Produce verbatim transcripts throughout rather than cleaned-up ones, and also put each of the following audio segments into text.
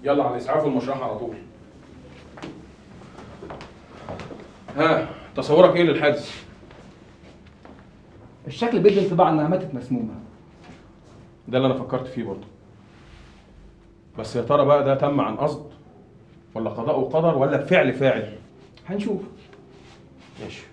يلا على الاسعاف والمشرحه على طول. ها تصورك ايه للحادث؟ الشكل بيدي انطباع انها ماتت مسمومه. ده اللي انا فكرت فيه برضه. بس يا ترى بقى ده تم عن قصد ولا قضاء وقدر ولا بفعل فاعل؟ هنشوف. ماشي.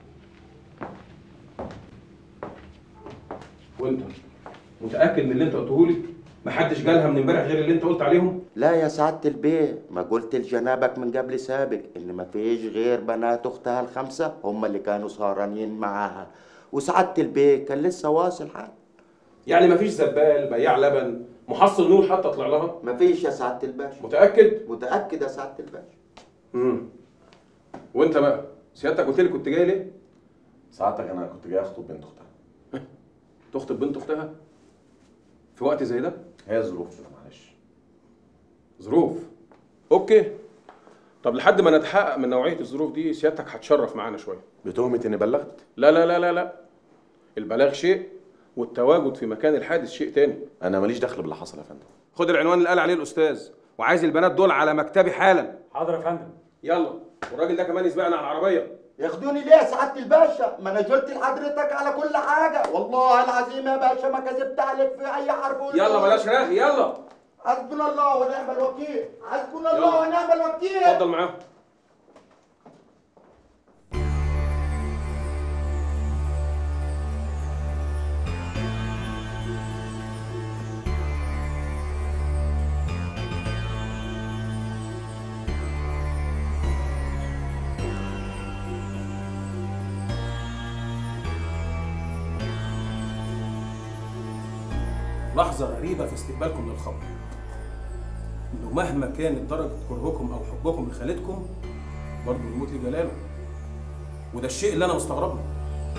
وانت متاكد من اللي انت قلته لي؟ محدش جالها من امبارح غير اللي انت قلت عليهم؟ لا يا سعادة البيه، ما قلت لجنابك من قبل سابق ان ما فيش غير بنات اختها الخمسة هم اللي كانوا سهرانين معاها، وسعادة البيه كان لسه واصل حال. يعني مفيش زبال، بياع لبن، محصل نور حتى طلع لها؟ مفيش يا سعادة الباشا. متأكد؟ متأكد يا سعادة الباشا. امم وانت بقى سيادتك قلت لي كنت جاي ليه؟ ساعتك انا كنت جاي اخطب بنت اختها. تخطب بنت اختها؟ في وقت زي ده؟ هي ظروف كده معلش. ظروف؟ اوكي. طب لحد ما نتحقق من نوعية الظروف دي سيادتك هتشرف معانا شوية. بتهمة اني بلغت؟ لا لا لا لا لا. البلاغ شيء والتواجد في مكان الحادث شيء تاني. انا ماليش دخل باللي حصل يا فندم. خد العنوان اللي قال عليه الاستاذ، وعايز البنات دول على مكتبي حالا. حاضر يا فندم. يلا، والراجل ده كمان يسبقنا على العربية. ياخدوني ليه يا سعادة الباشا؟ ما انا قلت لحضرتك على كل حاجة، والله العظيم يا باشا ما كذبت عليك في أي حرف. يلا بلاش رغي، يلا. حسبنا الله ونعم الوكيل، حسبنا الله ونعم الوكيل. اتفضل معاهم. لحظة غريبة في استقبالكم للخبر، إنه مهما كانت درجة كرهكم أو حبكم لخالتكم برضه الموت ليه جلاله، وده الشيء اللي أنا مستغرب له.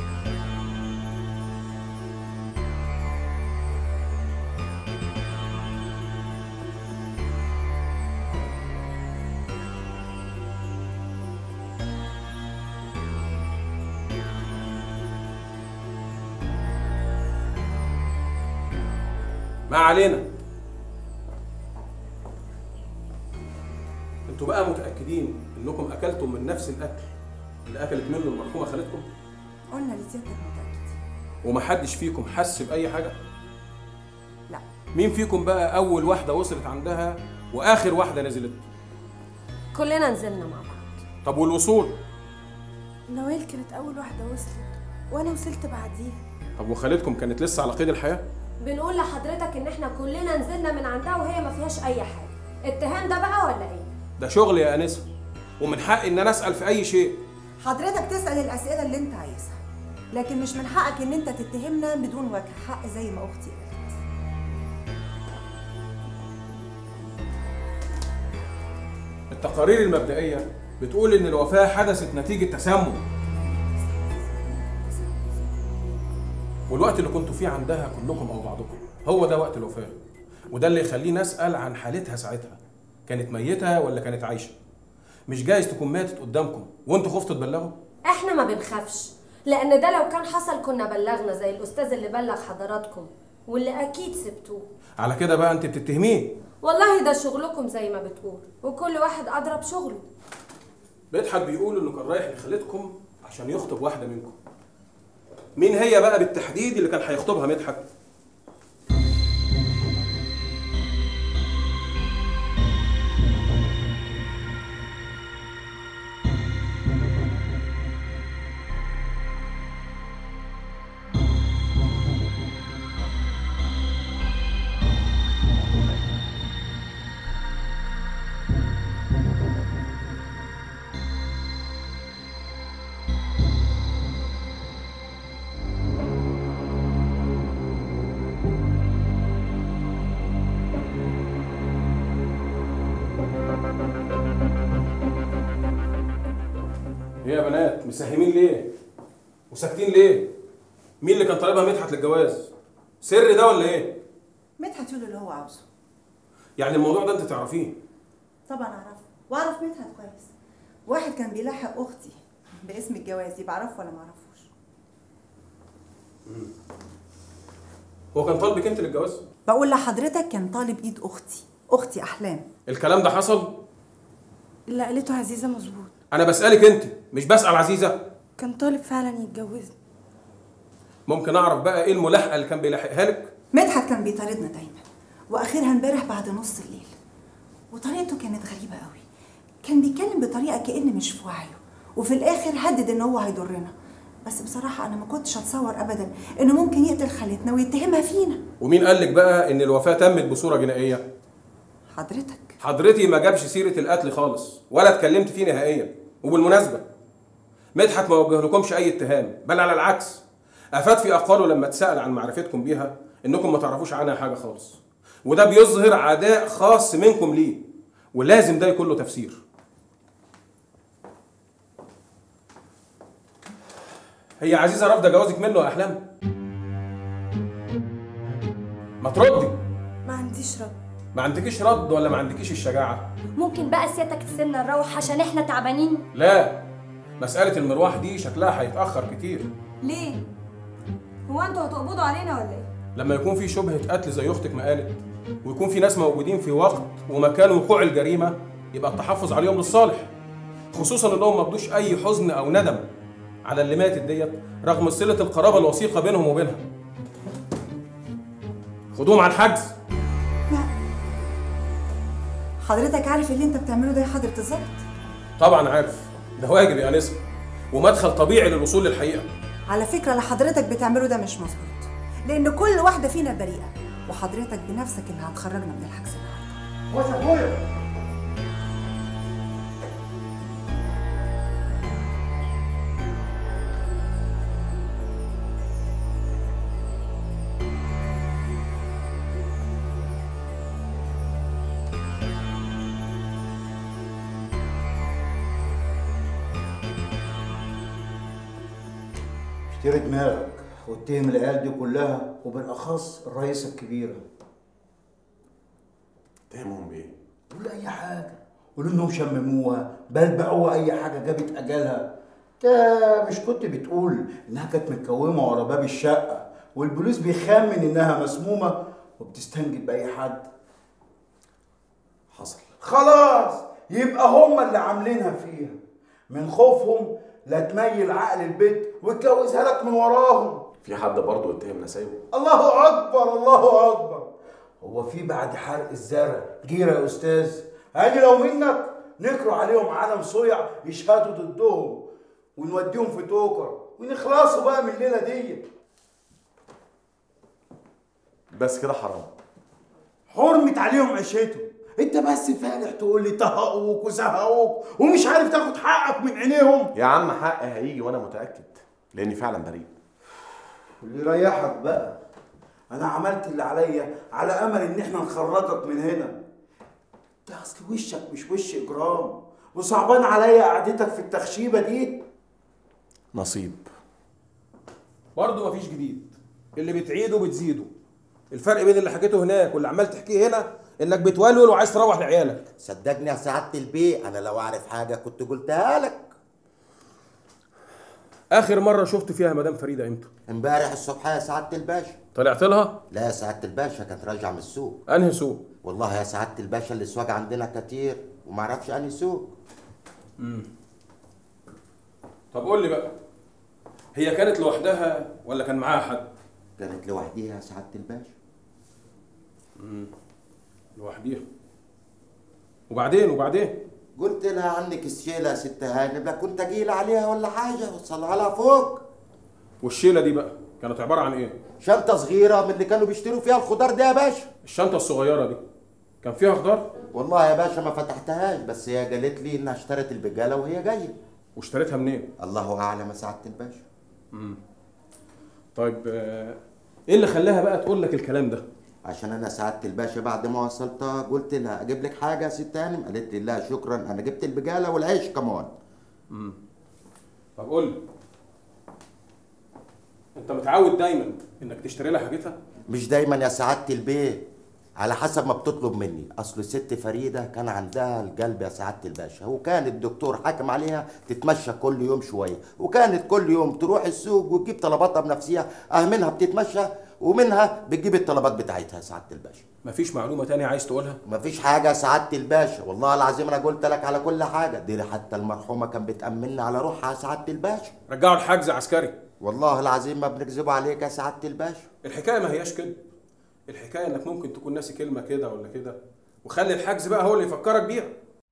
ما علينا. انتوا بقى متأكدين انكم اكلتم من نفس الاكل اللي اكلت منه المرحومة خالتكم؟ قلنا لسيادتك متأكدين. ومحدش فيكم حس بأي حاجة؟ لا. مين فيكم بقى أول واحدة وصلت عندها وآخر واحدة نزلت؟ كلنا نزلنا مع بعض. طب والوصول؟ نوال كانت أول واحدة وصلت وأنا وصلت بعديها. طب وخالتكم كانت لسه على قيد الحياة؟ بنقول لحضرتك ان احنا كلنا نزلنا من عندها وهي ما فيهاش اي حاجه. اتهام ده بقى ولا ايه؟ ده شغل يا انسه، ومن حقي ان انا اسال في اي شيء. حضرتك تسال الاسئله اللي انت عايزها، لكن مش من حقك ان انت تتهمنا بدون وجه حق زي ما اختي قالت. التقارير المبدئيه بتقول ان الوفاه حدثت نتيجه تسمم، والوقت اللي كنتوا فيه عندها كلكم او بعضكم هو ده وقت الوفاه، وده اللي يخليني اسال عن حالتها ساعتها. كانت ميته ولا كانت عايشه؟ مش جايز تكون ماتت قدامكم وانتوا خفتوا تبلغوا؟ احنا ما بنخافش، لان ده لو كان حصل كنا بلغنا زي الاستاذ اللي بلغ حضراتكم واللي اكيد سبتوه. على كده بقى انت بتتهميه؟ والله ده شغلكم زي ما بتقول، وكل واحد ادرى بشغله. مدحت بيقول انه كان رايح لخالتكم عشان يخطب واحده منكم. مين هي بقى بالتحديد اللي كان هيخطبها مدحت؟ ايه يا بنات مساهمين ليه؟ وساكتين ليه؟ مين اللي كان طالبها مدحت للجواز؟ سر ده ولا ايه؟ مدحت يقول اللي هو عاوزه. يعني الموضوع ده انت تعرفيه؟ طبعا اعرفه، واعرف مدحت كويس. واحد كان بيلاحق اختي باسم الجواز، يبقى اعرفه ولا ما اعرفوش؟ هو كان طالبك انت للجواز؟ بقول لحضرتك كان طالب ايد اختي اختي احلام. الكلام ده حصل؟ اللي قالته عزيزة مظبوط. انا بسالك انت مش بسال عزيزه. كان طالب فعلا يتجوزني. ممكن اعرف بقى ايه الملاحقه اللي كان بيلاحقها لك؟ مدحت كان بيطاردنا دايما، واخرها امبارح بعد نص الليل، وطريقته كانت غريبه قوي. كان بيتكلم بطريقه كأن مش في وعيه، وفي الاخر هدد ان هو هيضرنا. بس بصراحه انا ما كنتش اتصور ابدا انه ممكن يقتل خالتنا ويتهمها فينا. ومين قال لك بقى ان الوفاه تمت بصوره جنائيه؟ حضرتك. حضرتي ما جابش سيره القتل خالص ولا اتكلمت فيه نهائيا. وبالمناسبه مدحت ما وجه لكمش اي اتهام، بل على العكس افاد في اقواله لما اتسال عن معرفتكم بيها انكم ما تعرفوش عنها حاجه خالص، وده بيظهر عداء خاص منكم ليه، ولازم ده يكون له تفسير. هي عزيزه رافضه جوازك منه يا احلام؟ ما تردي. ما عنديش رد. ما عندكيش رد ولا ما عندكيش الشجاعه؟ ممكن بقى سيادتك تسيبنا نروح عشان احنا تعبانين؟ لا، مساله المروح دي شكلها هيتاخر كتير. ليه؟ هو انتوا هتقبضوا علينا ولا ايه؟ لما يكون في شبهه قتل زي اختك ما قالت، ويكون في ناس موجودين في وقت ومكان وقوع الجريمه، يبقى التحفظ عليهم للصالح، خصوصا انهم ما بدوش اي حزن او ندم على اللي ماتت ديت رغم صله القرابه الوثيقه بينهم وبينها. خدوهم على الحجز. لا، حضرتك عارف اللي انت بتعمله ده يا حضره الظابط؟ طبعا عارف، ده واجب يا انسه ومدخل طبيعي للوصول للحقيقه. على فكره اللي حضرتك بتعمله ده مش مظبوط، لان كل واحده فينا بريئه، وحضرتك بنفسك اللي هتخرجنا من الحجز النهارده. بص يا ابويا، اشتري دماغك واتهم العيال دي كلها وبالاخص الرئيسه الكبيره. اتهمهم بايه؟ قول اي حاجه، قول انهم شمموها، بل باعوها اي حاجه جابت اجلها. انت مش كنت بتقول انها كانت متكومه ورا باب الشقه والبوليس بيخمن انها مسمومه وبتستنجد باي حد؟ حصل. خلاص، يبقى هم اللي عاملينها فيها من خوفهم لا تميل عقل البيت وتجوزها لك من وراهم. في حد برضه اتهم نسايبه؟ الله اكبر الله اكبر. هو في بعد حرق الزرع جيره يا استاذ؟ هاني لو منك نكروا عليهم علم صيع يشهدوا ضدهم ونوديهم في توكر ونخلصوا بقى من الليله دي. بس كده حرام. حرمت عليهم عيشتهم. انت بس فالح تقول لي طهقوك وزهقوك ومش عارف تاخد حقك من عينيهم. يا عم حقي هيجي وانا متاكد لاني فعلا بريء. اللي يريحك بقى، انا عملت اللي عليا على امل ان احنا نخرجك من هنا. انت اصل وشك مش وش اجرام، وصعبان عليا قعدتك في التخشيبه دي. نصيب. برضه مفيش جديد، اللي بتعيده بتزيده. الفرق بين اللي حكيته هناك واللي عمال تحكيه هنا انك بتولول وعايز تروح لعيالك. صدقني يا سعاده البيه، انا لو اعرف حاجه كنت قلتها لك. اخر مره شفت فيها مدام فريده امتى؟ امبارح الصبح يا سعاده الباشا. طلعت لها؟ لا يا سعاده الباشا، كانت راجعه من السوق. انهي سوق؟ والله يا سعاده الباشا الاسواق عندنا كتير وما اعرفش انهي سوق. امم طب قول لي بقى، هي كانت لوحدها ولا كان معاها حد؟ كانت لوحديها يا سعاده الباشا. امم لوحديها. وبعدين وبعدين؟ قلت لها عنك الشيله يا ست هانم، لا كنت اجيل عليها ولا حاجه وصلها لها فوق. والشيله دي بقى كانت عباره عن ايه؟ شنطه صغيره من اللي كانوا بيشتروا فيها الخضار ده يا باشا. الشنطه الصغيره دي كان فيها خضار؟ والله يا باشا ما فتحتهاش، بس هي قالت لي انها اشترت البقاله وهي جايه. واشتريتها منين؟ الله اعلم يا سعاده الباشا. امم طيب آه، ايه اللي خلاها بقى تقول لك الكلام ده؟ عشان انا سعاده الباشا بعد ما وصلتها قلت لها اجيب لك حاجه يا ست هانم، قالت لي لا شكرا انا جبت البقاله والعيش كمان. امم طب قول لي، انت متعود دايما انك تشتري لها حاجتها؟ مش دايما يا سعاده البيه، على حسب ما بتطلب مني. اصل الست فريده كان عندها القلب يا سعاده الباشا، وكان الدكتور حاكم عليها تتمشى كل يوم شويه، وكانت كل يوم تروح السوق وتجيب طلباتها بنفسها، اه منها بتتمشى ومنها بتجيب الطلبات بتاعتها يا سعاده الباشا. مفيش معلومه تانية عايز تقولها؟ مفيش حاجه يا سعاده الباشا، والله العظيم انا قلت لك على كل حاجه، دي حتى المرحومه كان بتامننا على روحها يا سعاده الباشا. رجعوا الحجز عسكري. والله العظيم ما بنكذبوا عليك يا سعاده الباشا. الحكايه ما هياش كده، الحكايه انك ممكن تكون ناسي كلمه كده ولا كده، وخلي الحجز بقى هو اللي يفكرك بيها.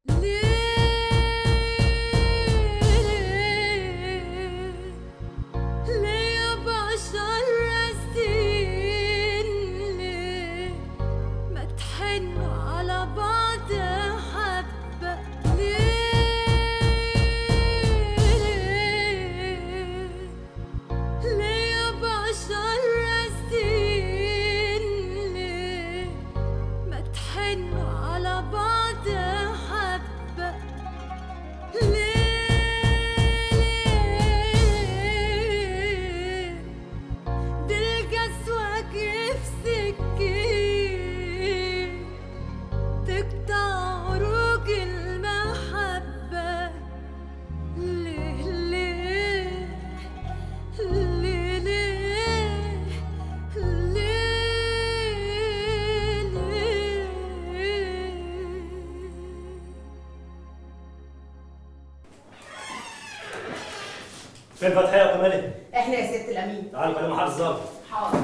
فين فتحية يا كمالي؟ احنا يا ست الامين. تعالوا كلموا حارس الظابط. حاضر.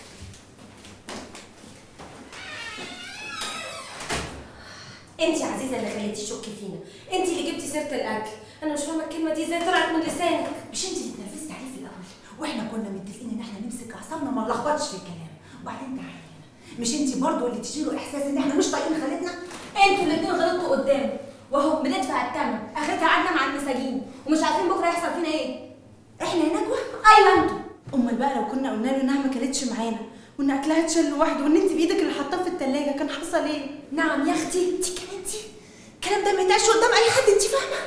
انت يا عزيزه اللي خليتي تشكي فينا، انت اللي جبتي سيره الاكل، انا مش فاهمه الكلمه دي ازاي طلعت من لسانك. مش انت اللي اتنرفزتي عليه في الاول، واحنا كنا متفقين ان احنا نمسك اعصابنا وما نلخبطش في الكلام، وبعدين تعالي هنا، مش انت برضه اللي تشيلوا احساس ان احنا مش طايقين خالتنا؟ انتوا الاثنين غلطتوا قدام، وهو بندفع الثمن، اخرتها قعدنا مع المساجين ومش عارفين بكره هيحصل فينا ايه. احنا يا نجوى؟ ايوه انتوا. امال بقى لو كنا قلنا له انها ما كلتش معانا وان اكلها اتشال لوحده وان انت بايدك اللي حاطاه في الثلاجه كان حصل ايه؟ نعم يا اختي، انت كمان انت الكلام ده ما يتقالش قدام اي حد، انت فاهمه؟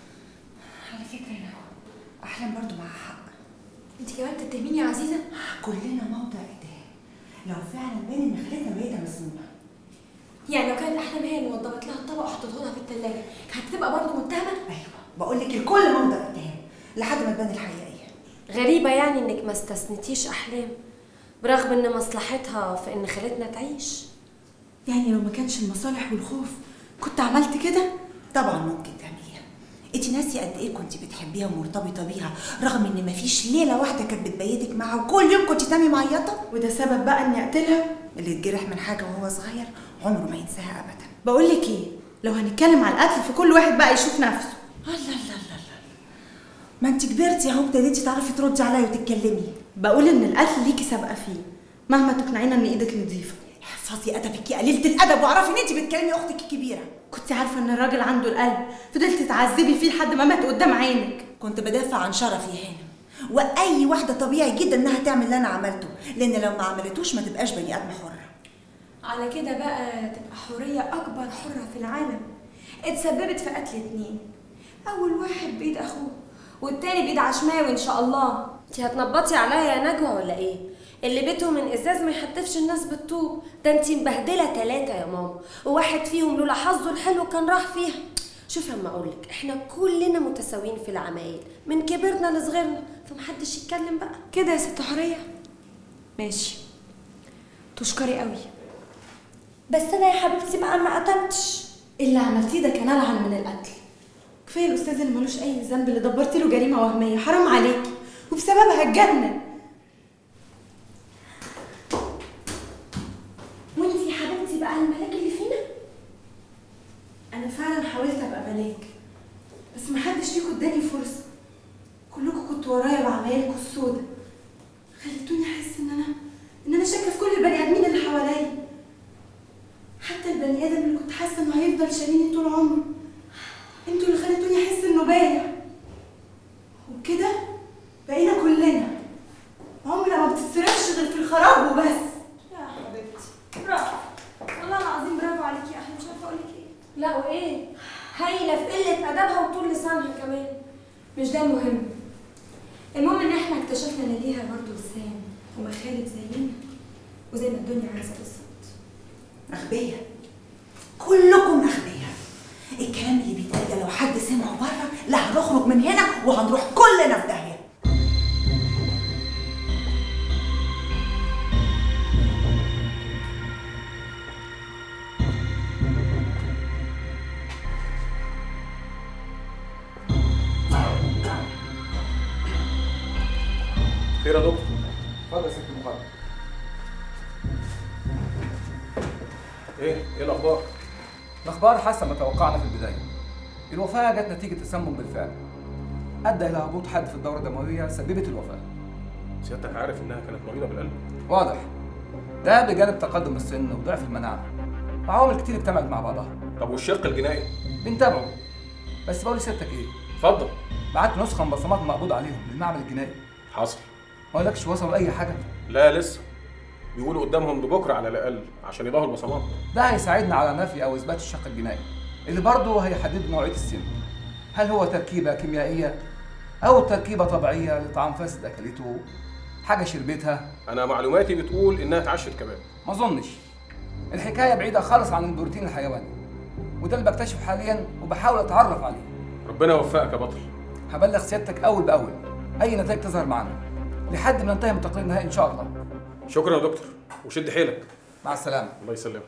على فكره يا نجوى احلام برضه معاها حق. انت كمان بتتهميني يا عزيزه؟ كلنا موضع اتهام لو فعلا باين ان خالتنا ميته مسمومه. يعني لو كانت احلام هي اللي وضبت لها الطبق وحطته لها في الثلاجه هتبقى برضه متهمه؟ ايوه بقول لك الكل موضع اتهام لحد ما تبان الحقيقه. غريبه يعني انك ما استثنتيش احلام برغم ان مصلحتها في ان خالتنا تعيش. يعني لو ما كانش المصالح والخوف كنت عملت كده؟ طبعا ممكن تعمليها. انت ناسيه قد ايه كنت بتحبيها ومرتبطه بيها رغم ان مفيش ليله واحده كانت بتبيتك معاها وكل يوم كنت تنامي معيطه؟ وده سبب بقى اني اقتلها؟ اللي اتجرح من حاجه وهو صغير عمره ما ينساها ابدا. بقول لك ايه، لو هنتكلم على القتل فكل واحد بقى يشوف نفسه. الله الله الله، ما انت كبرتي اهو ابتديتي تعرفي تردي عليا وتتكلمي. بقول ان القتل ليكي سابقه فيه مهما تقنعينا ان ايدك نظيفه. احفظي ادبك يا قليله الادب واعرفي ان انت بتكلمي اختك الكبيره. كنت عارفه ان الراجل عنده القلب فضلتي تعذبي فيه لحد ما مات قدام عينك. كنت بدافع عن شرفي يا هانم، واي واحده طبيعي جدا انها تعمل اللي انا عملته، لان لو ما عملتوش ما تبقاش بني ادم حره. على كده بقى تبقى حوريه اكبر حره في العالم اتسببت في قتل اتنين، اول واحد بايد اخوه والتاني بايد عشماوي ان شاء الله. انت هتنبطي عليا يا نجوى ولا ايه؟ اللي بيته من ازاز ما يحدفش الناس بالطوب، ده انت مبهدله ثلاثه يا ماما، وواحد فيهم لولا حظه الحلو كان راح فيها. شوفي اما اقول لك، احنا كلنا متساويين في العمايل من كبرنا لصغرنا، فمحدش يتكلم بقى كده يا ست حوريه. ماشي تشكري قوي، بس انا يا حبيبتي بقى ما قتلتش. اللي عملتيه ده كان العن من القتل. كفايه الاستاذ اللي ملوش اي ذنب اللي دبرتي له جريمه وهميه، حرام عليكي، وبسببها اتجنن. وانتي يا حبيبتي بقى الملاك اللي فينا. انا فعلا حاولت ابقى ملاك بس محدش فيكم اداني فرصه، كلكم كنتوا ورايا بعمايلكم السودا، خليتوني احس ان انا ان انا شاكه في كل البني ادمين اللي حواليا، حتى البني ادم اللي كنت حاسه انه هيفضل شاريني طول عمره انتوا اللي خليتوني احس انه بايع. وبكده بقينا كلنا عمرنا ما بتتصرفش غير في الخراب وبس. يا حبيبتي برافو، والله العظيم برافو عليكي يا احلى، مش عارفه اقول لك ايه. لا وايه؟ هايله في قله ادبها وطول لسانها كمان. مش ده المهم، المهم ان احنا اكتشفنا ان ليها برضه لسان ومخالب زينا وزي ما الدنيا عايزه بالظبط. اغبياء كلكم اغبياء. الكلام اللي بيتقال ده لو حد سمعه بره لا هنخرج من هنا وهنروح كلنا في داهيه. خير يا دكتور؟ اتفضل يا ست المقدم. ايه؟ ايه الاخبار؟ الاخبار حسب ما توقعنا في البدايه. الوفاه جت نتيجه تسمم بالفعل ادى الى هبوط حاد في الدوره الدمويه سببت الوفاه. سيادتك عارف انها كانت مريضه بالقلب؟ واضح. ده بجانب تقدم السن وضعف المناعه. عوامل كتير اجتمعت مع بعضها. طب والشق الجنائي؟ بنتابعه. بس بقول لسيادتك ايه؟ اتفضل. بعت نسخه من بصمات مقبوض عليهم للمعمل الجنائي. حصل. ما قالكش وصلوا لاي حاجه؟ لا لسه. بيقولوا قدامهم لبكره على الاقل عشان يضاهوا البصمات. ده هيساعدنا على نفي او اثبات الشق الجنائي اللي برضه هيحدد نوعيه السم. هل هو تركيبه كيميائيه او تركيبه طبيعيه لطعام فاسد اكلته؟ حاجه شربتها؟ انا معلوماتي بتقول انها اتعشت كباب. ما اظنش. الحكايه بعيده خالص عن البروتين الحيواني، وده اللي بكتشفه حاليا وبحاول اتعرف عليه. ربنا يوفقك يا بطل. هبلغ سيادتك اول باول اي نتائج تظهر معانا لحد ما ننتهي من التقرير النهائي ان شاء الله. شكرا يا دكتور وشد حيلك. مع السلامه. الله يسلمك.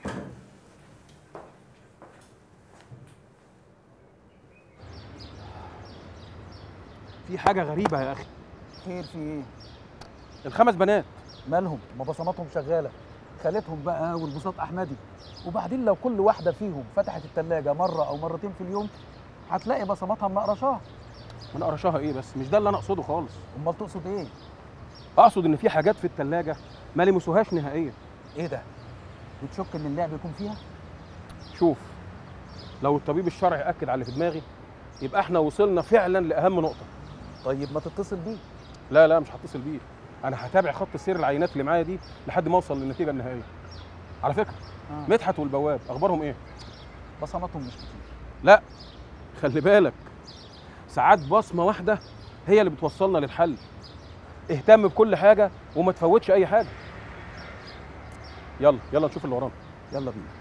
في حاجة غريبة يا أخي. خير في إيه؟ الخمس بنات مالهم؟ ما بصماتهم شغالة. خالتهم بقى والبساط أحمدي. وبعدين لو كل واحدة فيهم فتحت التلاجة مرة أو مرتين في اليوم هتلاقي بصماتها منقرشاها. منقرشاها إيه بس؟ مش ده اللي أنا أقصده خالص. أمال تقصد إيه؟ أقصد إن في حاجات في التلاجة ما لمسوهاش نهائيا. إيه ده؟ بتشك إن اللعب يكون فيها؟ شوف، لو الطبيب الشرعي أكد على اللي في دماغي يبقى إحنا وصلنا فعلا لأهم نقطة. طيب ما تتصل بيه. لا لا مش هتصل بيه. أنا هتابع خط سير العينات اللي معايا دي لحد ما أوصل للنتيجة النهائية. على فكرة آه. مدحت والبواب أخبارهم إيه؟ بصماتهم مش كتير. لا خلي بالك، ساعات بصمة واحدة هي اللي بتوصلنا للحل. اهتم بكل حاجة وما تفوتش أي حاجة. يلا يلا نشوف اللي ورانا. يلا بينا.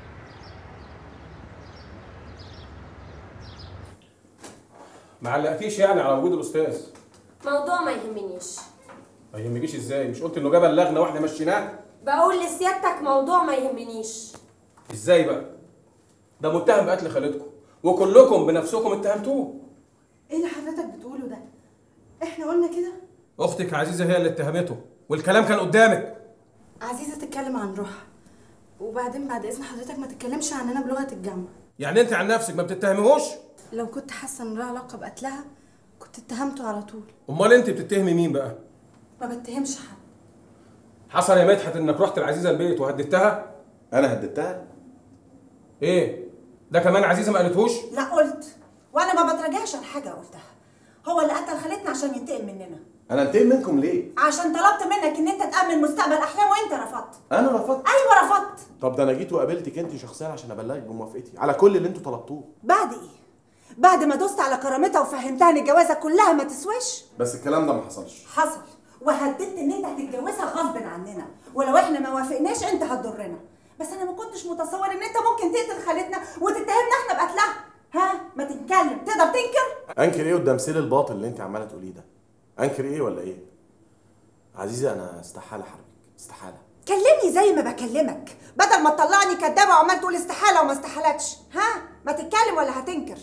ما علقتيش يعني على وجود الاستاذ؟ موضوع ما يهمنيش. ما يهمكيش ازاي؟ مش قلت انه جاب اللجنه واحنا مشيناه؟ بقول لسيادتك موضوع ما يهمنيش. ازاي بقى؟ ده متهم بقتل خالتكم وكلكم بنفسكم اتهمتوه. ايه اللي حضرتك بتقوله ده؟ احنا قلنا كده؟ اختك عزيزه هي اللي اتهمته والكلام كان قدامك. عزيزه تتكلم عن روحها، وبعدين بعد اذن حضرتك ما تتكلمش عننا بلغه الجمع. يعني انت عن نفسك ما بتتهميهوش؟ لو كنت حاسه ان له علاقه بقتلها كنت اتهمته على طول. امال انت بتتهمي مين بقى؟ ما بتهمش حد. حصل يا مدحت انك رحت العزيزه البيت وهددتها؟ انا هددتها؟ ايه ده كمان عزيزه ما قالتهوش؟ لا قلت، وانا ما بتراجعش عن حاجه قلتها. هو اللي قتل خالتنا عشان ينتقم مننا. انا انتقم منكم ليه؟ عشان طلبت منك ان انت تامن مستقبل احلام وانت رفضت. انا رفضت؟ ايوه رفضت. طب ده انا جيت وقابلتك انت شخصيا عشان ابلغك بموافقتي على كل اللي انتوا طلبتوه. بعد ايه؟ بعد ما دوست على كرامتها وفهمتها ان الجوازه كلها ما تسواش؟ بس الكلام ده ما حصلش. حصل، وهددت ان انت هتتجوزها غصب عننا، ولو احنا ما وافقناش انت هتضرنا. بس انا ما كنتش متصور ان انت ممكن تقتل خالتنا وتتهمنا احنا بقتلها. ها ما تتكلم، تقدر تنكر؟ انكر ايه قدام سيل الباطل اللي انت عماله تقوليه ده؟ انكر ايه ولا ايه؟ عزيزه انا استحاله احاربك، استحاله. كلمني زي ما بكلمك بدل ما تطلعني كدابه وعمال تقول استحاله وما استحالتش. ها ما تتكلم ولا هتنكر؟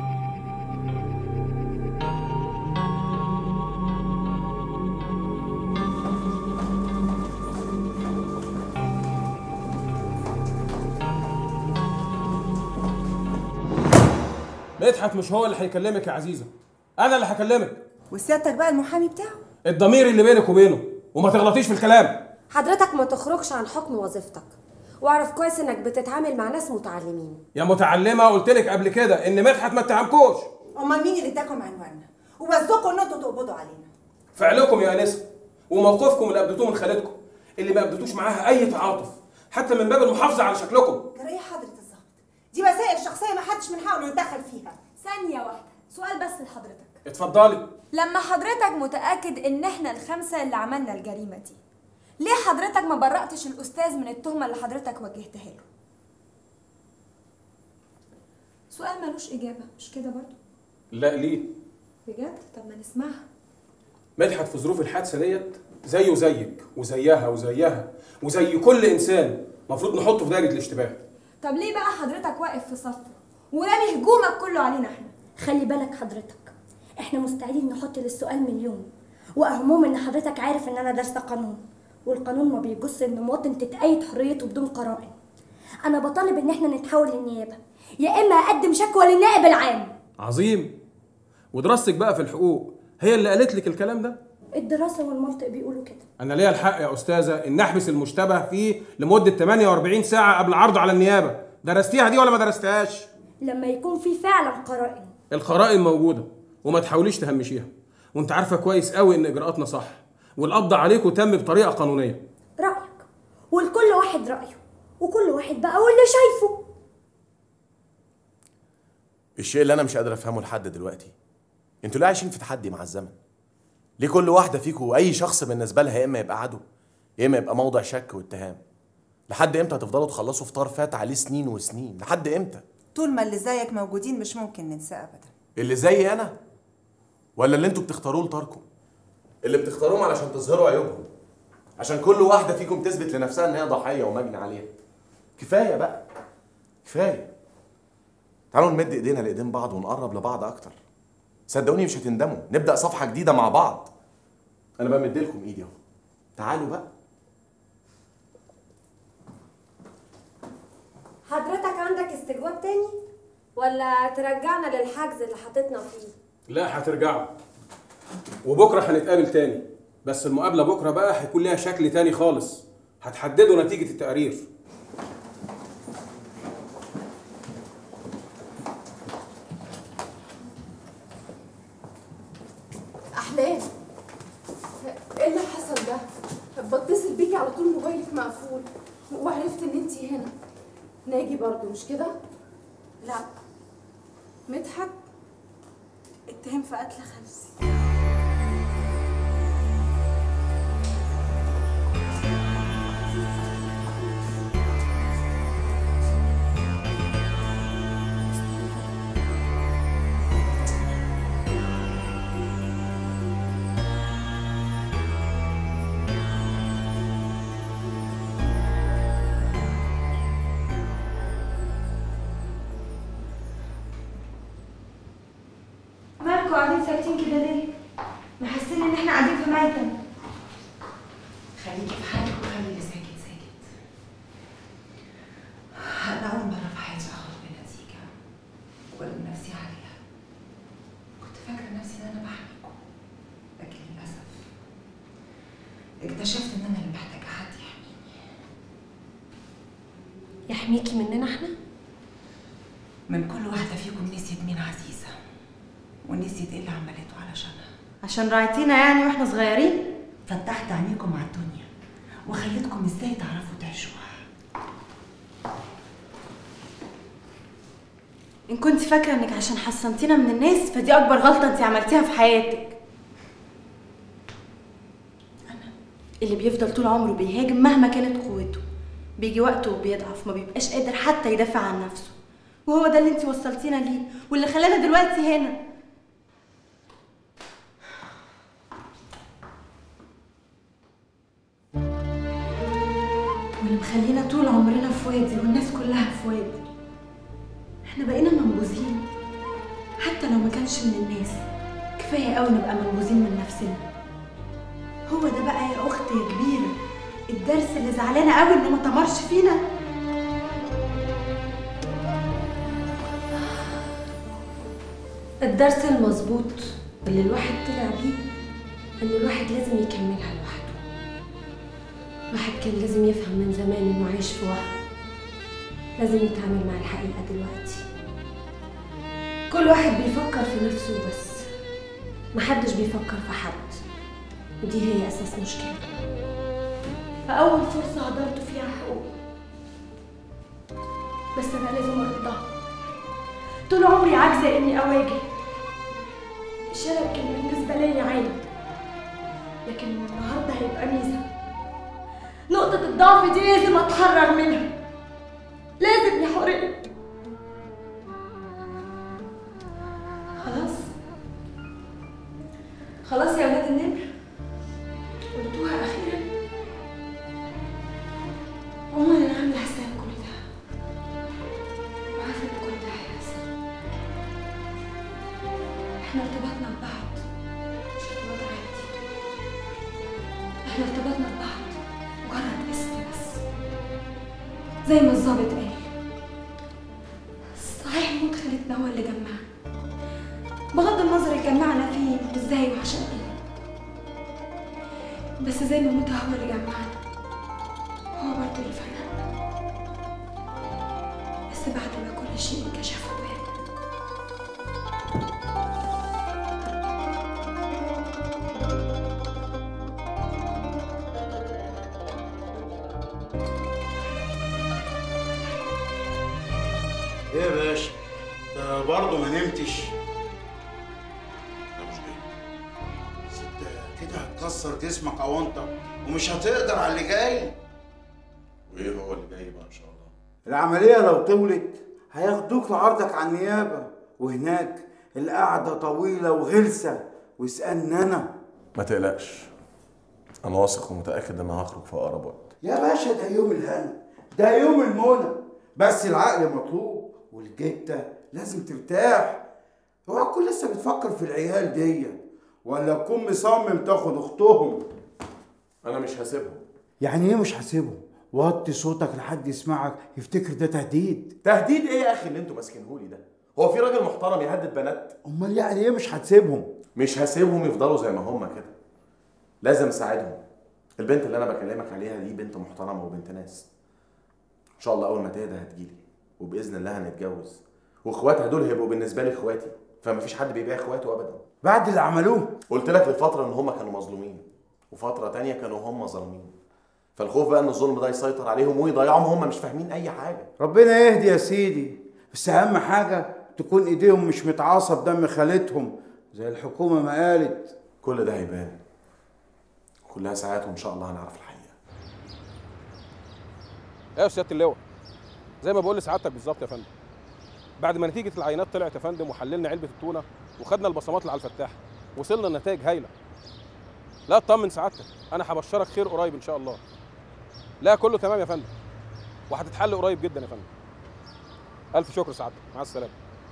مدحت مش هو اللي هيكلمك يا عزيزه، انا اللي هكلمك. وسيادتك بقى المحامي بتاعه؟ الضمير اللي بينك وبينه، وما تغلطيش في الكلام. حضرتك ما تخرجش عن حكم وظيفتك، واعرف كويس انك بتتعامل مع ناس متعلمين. يا متعلمه قلت لك قبل كده ان مدحت ما اتهمكوش. امال مين اللي اداكم عنواننا ووزكم ان انتوا تقبضوا علينا؟ فعلكم يا انسه وموقفكم اللي ابدتوه من خالتكم، اللي ما ابدتوش معاها اي تعاطف حتى من باب المحافظه على شكلكم. جرى ايه حضره الظابط؟ دي مسائل شخصيه ما حدش من حقه يتدخل فيها. ثانية واحدة، سؤال بس لحضرتك. اتفضلي. لما حضرتك متأكد إن إحنا الخمسة اللي عملنا الجريمة دي، ليه حضرتك ما برأتش الأستاذ من التهمة اللي حضرتك وجهتها له؟ سؤال ملوش إجابة، مش كده برضه؟ لا ليه؟ بجد؟ طب ما نسمعها. مدحت في ظروف الحادثه ديت زيه زيك وزيها وزيها وزي كل انسان، المفروض نحطه في دايره الاشتباه. طب ليه بقى حضرتك واقف في صفه ورامي هجومك كله علينا احنا؟ خلي بالك حضرتك، احنا مستعدين نحط للسؤال مليون، واهمهم ان حضرتك عارف ان انا دارسه قانون، والقانون ما بيجوز ان مواطن تتأيد حريته بدون قرائن. انا بطالب ان احنا نتحول للنيابه، يا اما اقدم شكوى للنائب العام. عظيم. ودراستك بقى في الحقوق هي اللي قالت لك الكلام ده؟ الدراسه والمنطق بيقولوا كده. انا ليا الحق يا استاذه ان احبس المشتبه فيه لمده ثمانية وأربعين ساعه قبل عرضه على النيابه. درستيها دي ولا ما درستهاش؟ لما يكون في فعلا قرائن. القرائن موجوده وما تحاوليش تهمشيها، وانت عارفه كويس قوي ان اجراءاتنا صح والقبض عليكم تم بطريقه قانونيه. رايك، والكل واحد رايه، وكل واحد بقى واللي شايفه. الشيء اللي انا مش قادر افهمه لحد دلوقتي، انتوا ليه عايشين في تحدي مع الزمن؟ ليه كل واحده فيكم واي شخص بالنسبه لها يا اما يبقى عدو يا اما يبقى موضع شك واتهام؟ لحد امتى هتفضلوا تخلصوا فطار فات عليه سنين وسنين؟ لحد امتى؟ طول ما اللي زيك موجودين مش ممكن ننسى ابدا. اللي زي انا ولا اللي انتوا بتختاروه لطاركم؟ اللي بتختاروهم علشان تظهروا عيوبهم، عشان كل واحده فيكم تثبت لنفسها ان هي ضحيه ومجني عليها. كفايه بقى، كفايه. تعالوا نمد ايدينا لايدين بعض ونقرب لبعض اكتر. صدقوني مش هتندموا، نبدا صفحه جديده مع بعض. انا بمد لكم ايدي اهو، تعالوا بقى. حضرتك عندك استجواب تاني ولا ترجعنا للحجز اللي حطيتنا فيه؟ لا هترجعوا، وبكره هنتقابل تاني، بس المقابله بكره بقى هيكون ليها شكل تاني خالص، هتحددوا نتيجه التقرير. احلام، ايه اللي حصل ده؟ بتصل بيكي على طول موبايلك مقفول، وعرفت ان انتي هنا. ناجي برضو مش كده؟ لا، مدحت اتهم في قتل خالتي. مالكوا قاعدين ساكتين كده ليه؟ محسين ان احنا قاعدين في ميتم. خليكي في حالك وخلي اللي ساكت ساكت. انا اول مره في حياتي اخد بنتيجه والوم نفسي عليها. كنت فاكره نفسي ان انا بحميكم، لكن للاسف اكتشفت ان انا اللي محتاجه حد يحميني. يحميكي مننا احنا؟ من كل واحده فيكم نسيت مين عزيزه، ونسيت ايه اللي عملته علشانها. عشان راعيتينا يعني واحنا صغيرين؟ فتحت عينيكم على الدنيا وخليتكم ازاي تعرفوا تعيشوها. ان كنت فاكره انك عشان حصنتينا من الناس فدي اكبر غلطه انت عملتيها في حياتك. انا اللي بيفضل طول عمره بيهاجم مهما كانت قوته، بيجي وقته وبيضعف، ما بيبقاش قادر حتى يدافع عن نفسه، وهو ده اللي انت وصلتينا ليه واللي خلانا دلوقتي هنا. واللي مخلينا طول عمرنا في وادي والناس كلها في وادي. احنا بقينا منبوذين حتى لو ما كانش من الناس، كفايه قوي نبقى منبوذين من نفسنا. هو ده بقى يا اختي يا كبيره الدرس اللي زعلانه قوي انه ما تمرش فينا. الدرس المظبوط اللي الواحد طلع بيه ان الواحد لازم يكملها لوحده. الواحد كان لازم يفهم من زمان انه عايش في وهم، لازم يتعامل مع الحقيقة دلوقتي. كل واحد بيفكر في نفسه بس، محدش بيفكر في حد، ودي هي اساس مشكلته. فأول فرصة هدرت فيها حقوقي، بس أنا لازم أرضاها. طول عمري عاجزة إني أواجه. الشلل كان بالنسبة لي عيب، لكن النهاردة هيبقى ميزة. نقطة الضعف دي لازم أتحرر منها، لازم يا حورية. خلاص خلاص يا ولاد النمر، قلتوها أخيرا. عموما أنا عاملة حساب كل ده وعارفة إن كل ده هيحصل. احنا ارتبطنا ببعض مش ارتباط عادي، احنا ارتبطنا ببعض مجرد اسم بس، زي ما الظابط قال. صحيح موت خالتنا هو اللي جمعنا، بغض النظر اتجمعنا فين وازاي وعشان ايه، بس زي ما موتها هو اللي جمعنا هو برضه اللي فرقنا، بس بعد ما كل شيء انكشف وبان. ايه يا باشا؟ انت برضه ما نمتش؟ انا مش جاي. بس انت كده هتكسر جسمك اونطه ومش هتقدر على اللي جاي. وايه هو اللي جاي بقى ان شاء الله؟ العمليه لو طولت هياخدوك لعرضك على النيابه، وهناك القعده طويله وغلسه، واسالني انا. ما تقلقش، انا واثق ومتاكد ان هخرج في اقرب وقت. يا باشا ده يوم الهنا، ده يوم المنى، بس العقل مطلوب والجته لازم ترتاح. اوعى تكون لسه بتفكر في العيال دي، ولا تكون مصمم تاخد اختهم. انا مش هسيبهم. يعني ايه مش هسيبهم؟ وطي صوتك لحد يسمعك يفتكر ده تهديد. تهديد ايه يا اخي اللي انتوا ماسكينهولي ده؟ هو في راجل محترم يهدد بنات؟ امال يعني ايه مش هتسيبهم؟ مش هسيبهم يفضلوا زي ما هم كده، لازم اساعدهم. البنت اللي انا بكلمك عليها دي بنت محترمه وبنت ناس. ان شاء الله اول ما تهدى هتجيلي، وباذن الله هنتجوز، واخواتها دول هيبقوا بالنسبه لي اخواتي، فمفيش حد بيبيع اخواته ابدا. بعد اللي عملوه قلت لك لفتره ان هم كانوا مظلومين، وفتره تانية كانوا هم ظالمين، فالخوف بقى ان الظلم ده يسيطر عليهم ويضيعهم، هم مش فاهمين اي حاجه. ربنا يهدي يا سيدي، بس اهم حاجه تكون ايديهم مش متعاصه بدم خالتهم زي الحكومه ما قالت. كل ده هيبان، كلها ساعات وان شاء الله هنعرف الحقيقه. ايه يا سياده اللواء، زي ما بقول لسعادتك بالظبط يا فندم. بعد ما نتيجه العينات طلعت يا فندم، وحللنا علبه التونه وخدنا البصمات اللي على الفتاح، وصلنا لنتائج هايله. لا اطمن سعادتك، انا هبشرك خير قريب ان شاء الله. لا كله تمام يا فندم، وهتتحل قريب جدا يا فندم. الف شكر سعادتك، مع السلامه.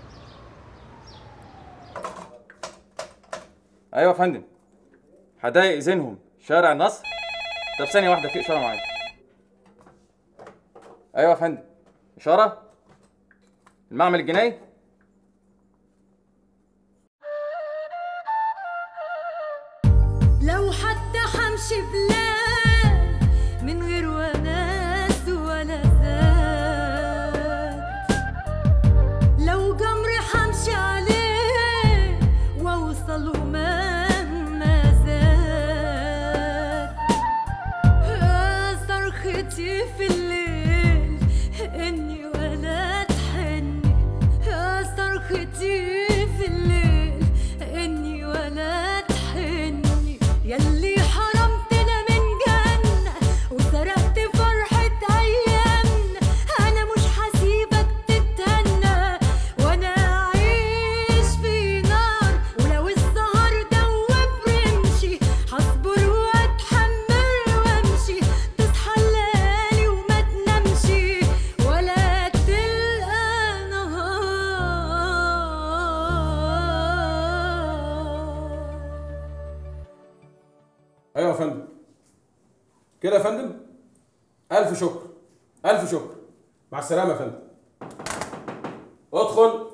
ايوه يا فندم، هضايق اذنهم شارع النصر. طب ثانيه واحده، في اشاره معايا. ايوه يا فندم، اشاره المعمل الجنائي. لو حتى حمشي بلاد من غير وناس ولا ذات، لو جمر حمشي عليه واوصل ومهما زاد، صرختي في الليل اني ولا تحني، صرختي في الليل اني ولا تحني، يلي حرمتنا من جنة وسرقت فرحة أيامنا، أنا مش هسيبك تتهنى وأنا أعيش في نار، ولو السهر دوب رمشي هصبر وأتحمل وأمشي، تصحى الليالي وما تنامشي ولا تلقى نهار. ايوه يا فندم، كده يا فندم. الف شكر، الف شكر، مع السلامه يا فندم. ادخل.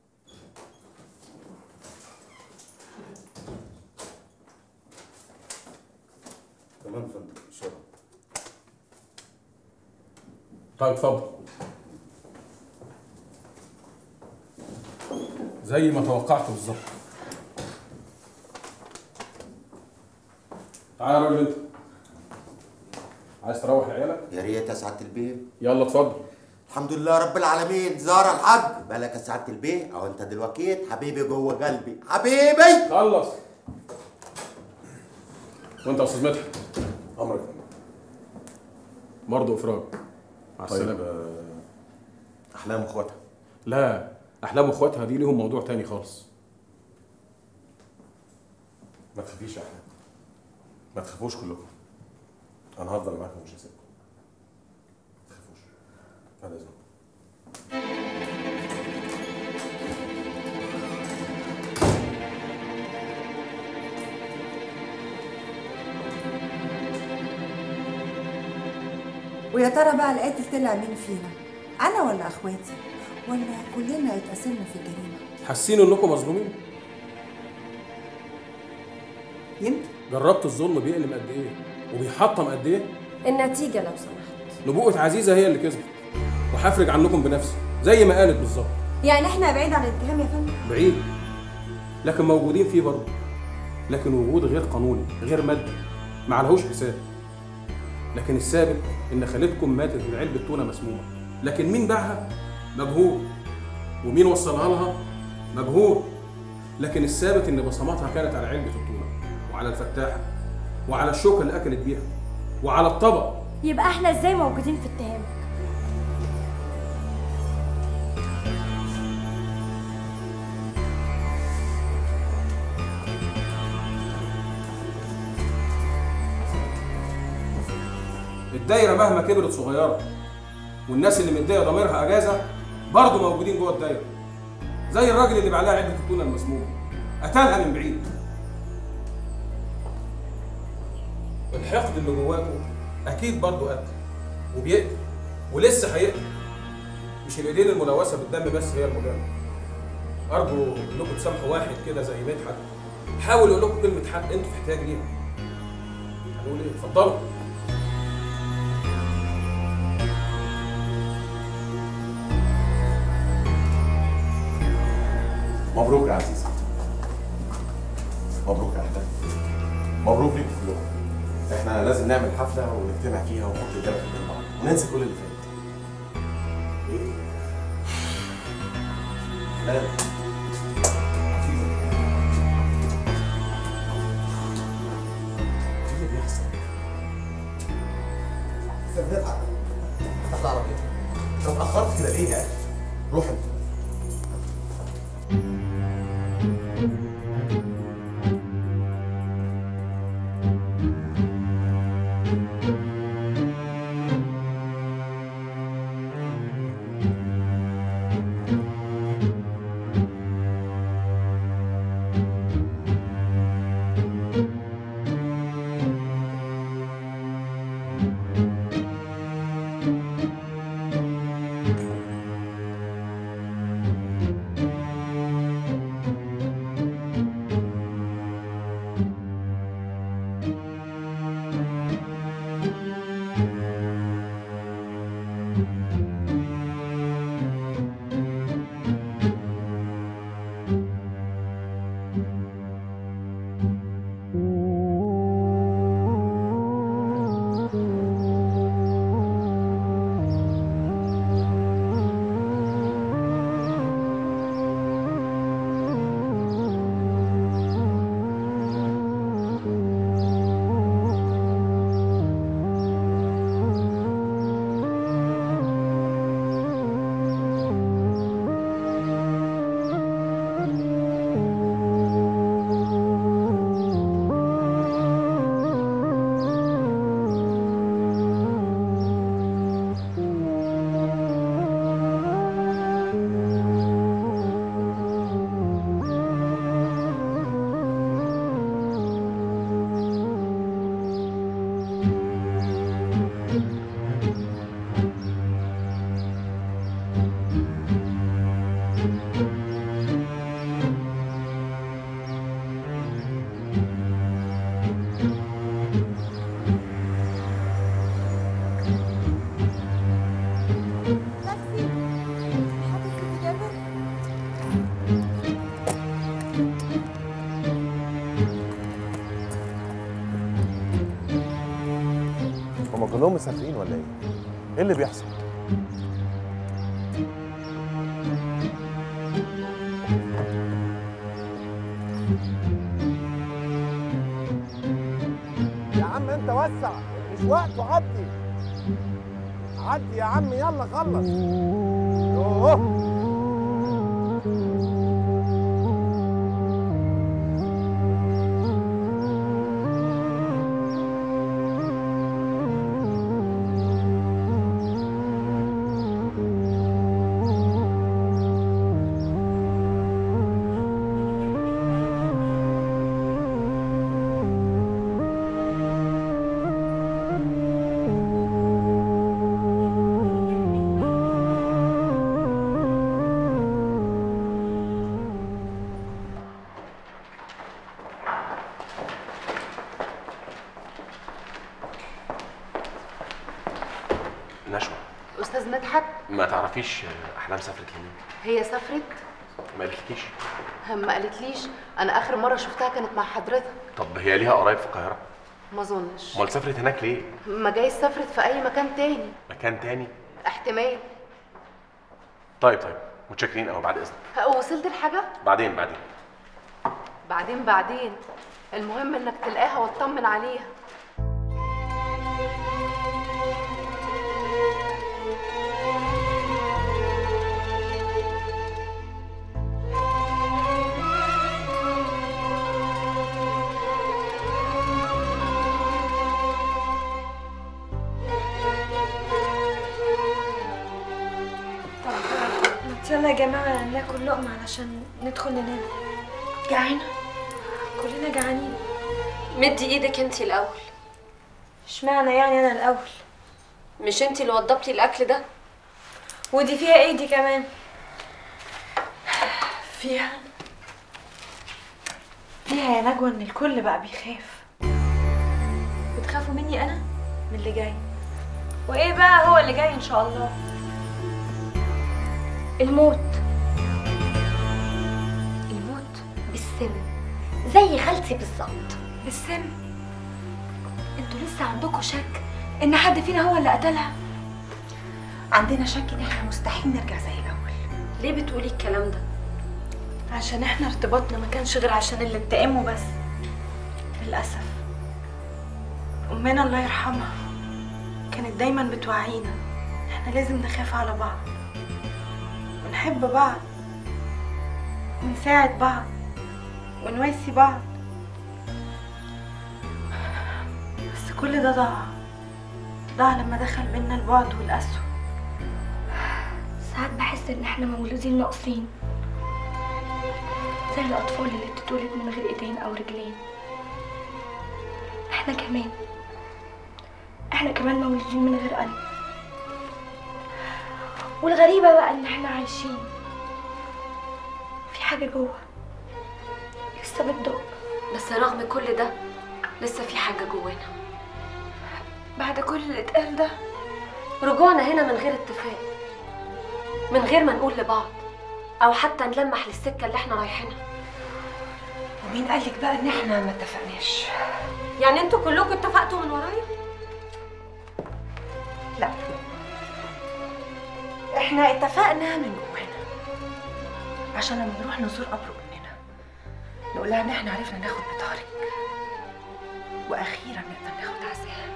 تمام يا فندم، اشاره. طيب اتفضل. زي ما توقعت بالظبط. تعالى يا راجل انت. عايز تروح لعيالك؟ يا ريت يا سعاده البيه. يلا اتفضل. الحمد لله رب العالمين. زار الحاج بالك يا سعاده البيه، او انت دلوقتي حبيبي جوه قلبي، حبيبي. خلص. وانت يا استاذ مدحت؟ امرك. برضه افراج. مع السلامه. طيب احلام اخواتها؟ لا، احلام اخواتها دي ليهم موضوع تاني خالص. ما تخافيش يا احلام، ما تخافوش كلكم، انا هفضل معاكم مش هسيبكم، ما تخافوش. بعد اذنكم. ويا ترى بقى القاتل طلع مين فينا؟ انا ولا اخواتي؟ ولا كلنا اتقاسمنا في الجريمه؟ حاسين انكم مظلومين؟ يمكن. جربتوا الظلم بيقلم قد ايه وبيحطم قد ايه؟ النتيجه لو سمحت. نبوءة عزيزه هي اللي كسبت، وهفرج عنكم بنفسي زي ما قالت بالظبط. يعني احنا بعيد عن الاتهام يا فندم؟ بعيد، لكن موجودين فيه برضه، لكن وجود غير قانوني غير مادي ما عليهوش حساب. لكن الثابت ان خالتكم ماتت من علبه تونه مسمومه، لكن مين باعها؟ مجهول. ومين وصلها لها؟ مجهول. لكن الثابت ان بصماتها كانت على علبه التونه وعلى الفتاحه وعلى الشوكه اللي اكلت بيها وعلى الطبق. يبقى احنا ازاي موجودين في اتهامك؟ الدايره مهما كبرت صغيره، والناس اللي مديه ضميرها اجازه برضه موجودين جوه الدايره. زي الراجل اللي بعلها علبه التونه المسمومه، قتلها من بعيد. الحقد اللي جواكم اكيد برضه قتل وبيقتل ولسه هيقتل. مش الايدين الملوثه بالدم بس هي المجرمه. ارجو انكم تسامحوا واحد كده زي مدحت حاول يقول لكم كلمه حق انتوا في احتياج ليها. هنقول ايه؟ اتفضلوا. مبروك يا عزيزي. مبروك يا احمد. مبروك ليكم كلكم. احنا لازم نعمل حفله ونجتمع فيها ونحط ايدينا في ايدين بعض وننسى كل اللي فات. ايه؟ لا لا. ايه اللي بيحصل؟ استنى اطلع. اطلع عربيه. انت اتاخرت كده ليه يا اخي؟ روح انت. هما كلهم مسافرين ولا ايه؟ ايه اللي بيحصل؟ يا عم انت وسع، مش وقته، عدي عدي يا عم، يلا خلص. يوه نشوى، استاذ مدحت، ما تعرفيش احلام سافرت لمين؟ هي سافرت؟ ما قالتلكيش؟ ما قالتليش. انا اخر مره شفتها كانت مع حضرتك. طب هي ليها قرايب في القاهره؟ ما اظنش. امال سافرت هناك ليه؟ ما جايز سافرت في اي مكان تاني. مكان تاني؟ احتمال. طيب طيب متشكرين قوي، بعد اذنك. وصلت الحاجه؟ بعدين بعدين بعدين بعدين المهم انك تلاقيها وتطمن عليها. يلا يا جماعة ناكل لقمة علشان ندخل ننام. جعانة؟ كلنا جعانين. مدي ايدك انتي الاول. اشمعنى يعني انا الاول؟ مش انتي اللي وضبتي الاكل ده؟ ودي فيها ايه دي كمان؟ فيها فيها يا نجوى ان الكل بقى بيخاف. بتخافوا مني انا؟ من اللي جاي. وايه بقى هو اللي جاي ان شاء الله؟ الموت. الموت بالسم زي خالتي بالظبط. بالسم؟ انتوا لسه عندكم شك ان حد فينا هو اللي قتلها؟ عندنا شك ان احنا مستحيل نرجع زي الاول. ليه بتقولي الكلام ده؟ عشان احنا ارتباطنا ما كانش غير عشان الانتقام وبس. للاسف امنا الله يرحمها كانت دايما بتوعينا احنا لازم نخاف على بعض ونحب بعض ونساعد بعض ونواسي بعض. بس كل ده ضاع ضاع لما دخل بينا البعد والقسوة. ساعات بحس ان احنا مولودين ناقصين، زي الاطفال اللي بتتولد من غير ايدين او رجلين. احنا كمان احنا كمان مولودين من غير قلب. والغريبة بقى ان احنا عايشين في حاجة جوه لسه بتدق. بس رغم كل ده لسه في حاجة جوانا. بعد كل اللي اتقال ده رجوعنا هنا من غير اتفاق، من غير ما نقول لبعض او حتى نلمح للسكة اللي احنا رايحينها. ومين قالك بقى ان احنا ما اتفقناش؟ يعني انتوا كلكم اتفقتوا من ورايا؟ لا، احنا اتفقنا من جوانا عشان لما نروح نزور قبر امنا نقول لها ان احنا عرفنا ناخد بطارق واخيرا نقدر ناخد عزاها.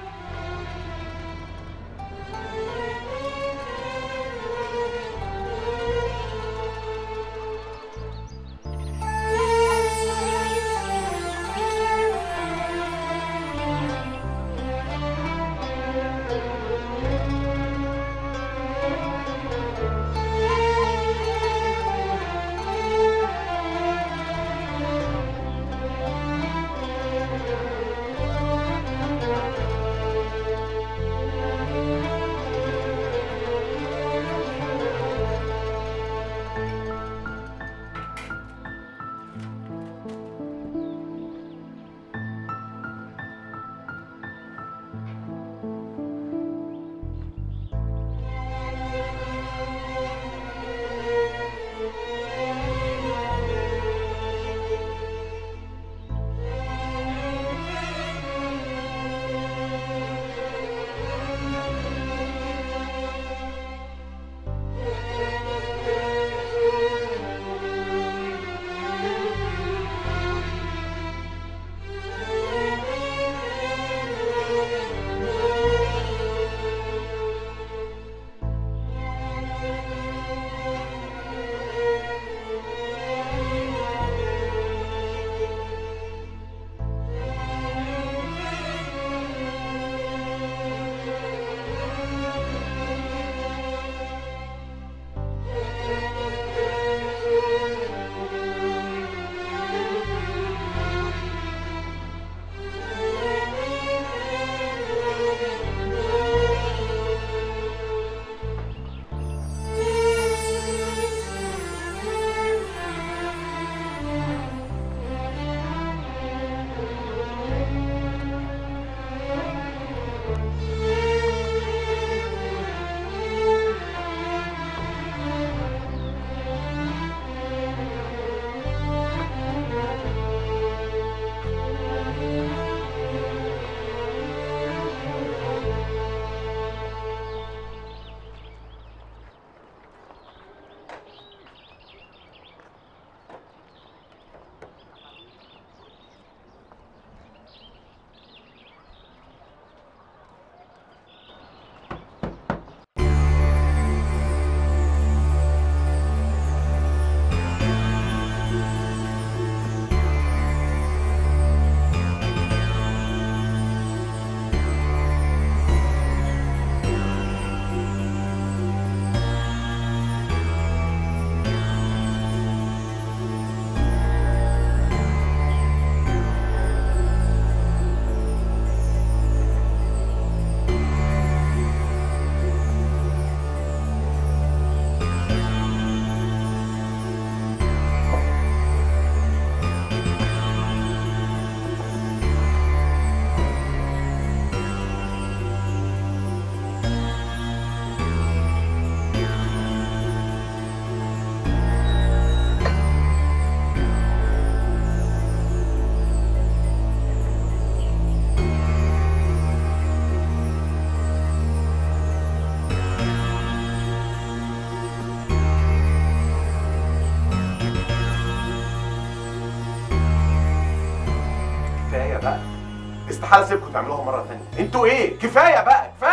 استحاله اسيبكم تعملوها مره ثانيه. انتوا ايه؟ كفايه بقى، كفايه.